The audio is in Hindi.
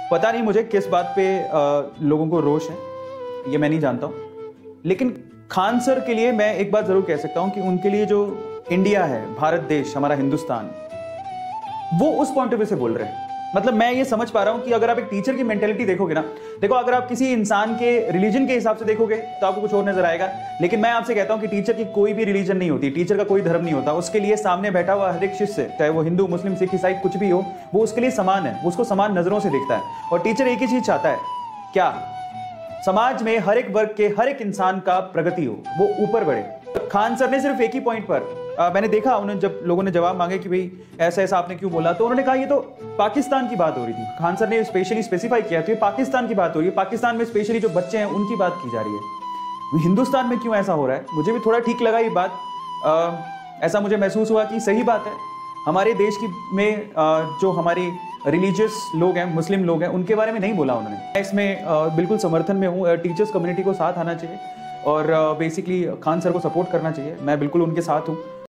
पता नहीं मुझे किस बात पे लोगों को रोष है, ये मैं नहीं जानता हूँ। लेकिन खान सर के लिए मैं एक बात जरूर कह सकता हूँ कि उनके लिए जो इंडिया है, भारत देश, हमारा हिंदुस्तान, वो उस पॉइंट ऑफ व्यू से बोल रहे हैं। मतलब मैं ये समझ पा रहा हूं कि अगर आप एक टीचर की मेंटेलिटी देखोगे ना, देखो अगर आप किसी इंसान के रिलीजन के हिसाब से देखोगे तो आपको कुछ और नजर आएगा। लेकिन मैं आपसे कहता हूं कि टीचर की कोई भी रिलीजन नहीं होती, टीचर का कोई धर्म नहीं होता। उसके लिए सामने बैठा हुआ हर एक शिष्य, चाहे वो हिंदू, मुस्लिम, सिख, ईसाई कुछ भी हो, वो उसके लिए समान है, उसको समान नजरों से देखता है। और टीचर एक ही चीज चाहता है, क्या? समाज में हर एक वर्ग के हर एक इंसान का प्रगति हो, वो ऊपर बढ़े। खान सर ने सिर्फ एक ही पॉइंट पर मैंने देखा, उन्होंने जब लोगों ने जवाब मांगे कि भाई ऐसा ऐसा आपने क्यों बोला, तो उन्होंने कहा ये तो पाकिस्तान की बात हो रही थी। खान सर ने स्पेशली स्पेसिफाई किया तो ये पाकिस्तान की बात हो रही है, पाकिस्तान में स्पेशली जो बच्चे हैं उनकी बात की जा रही है। हिंदुस्तान में क्यों ऐसा हो रहा है? मुझे भी थोड़ा ठीक लगा ये बात। ऐसा मुझे महसूस हुआ कि सही बात है, हमारे देश की में जो हमारे रिलीजियस लोग हैं, मुस्लिम लोग हैं, उनके बारे में नहीं बोला उन्होंने। मैं इसमें बिल्कुल समर्थन में हूँ। टीचर्स कम्युनिटी को साथ आना चाहिए और बेसिकली खान सर को सपोर्ट करना चाहिए। मैं बिल्कुल उनके साथ हूँ।